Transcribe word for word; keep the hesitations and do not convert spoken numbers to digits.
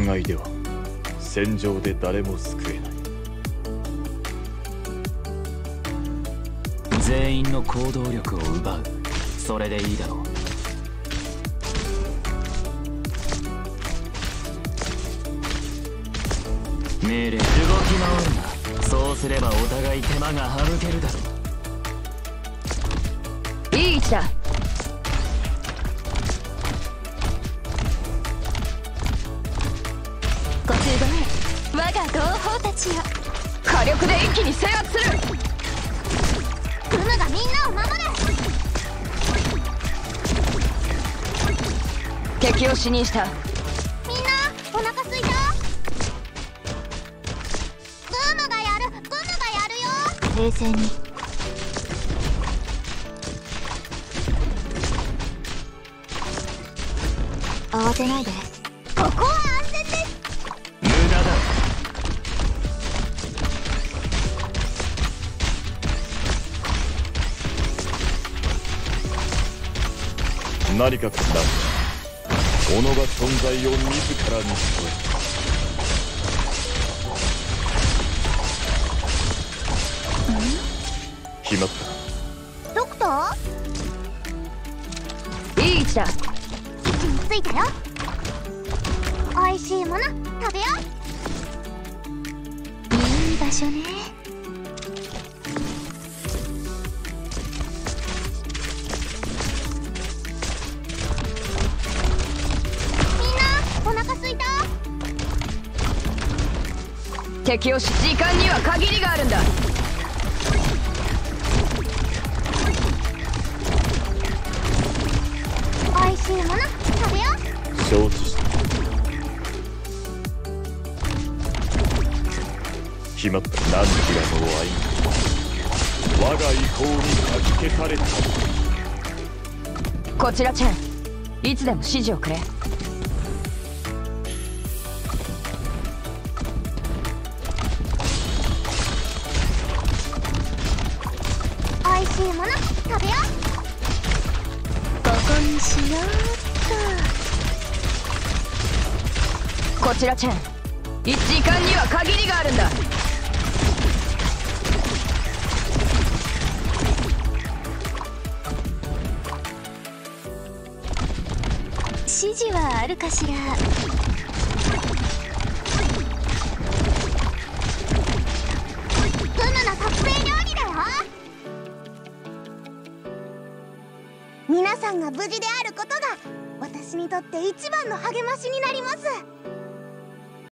考えでは戦場で誰も救えない。 全員の行動力を奪う、それでいいだろう。命令、動き回るな。そうすればお互い手間が省けるだろう。 いい位置だ。 ご集合へ、我が同胞たちよ。 火力で一気に制圧する。 グムがみんなを守る。 敵を死にした。 みんなお腹すいた。グムがやる、グムがやるよ。冷静に。慌てないで。ここは安全です。 無駄だ。 何かかんだ。己が存在を自らに添え。決まった。 ドクター？ いい位置だ。 位置についたよ。おいしいもの食べよう。いい場所ね。みんなお腹すいた？ 敵をし、時間には限りがあるんだ。 おいしいもの食べよう。 承知した。決まった。何時らの愛我が意向にかき消された。 こちらチェン、いつでも指示をくれ。 おいしいもの食べよう。ここにしようっと。 こちらチェン、いちじかんには限りがあるんだ。 指示はあるかしら。グムの特製料理だよ。皆さんが無事であることが私にとって一番の励ましになります。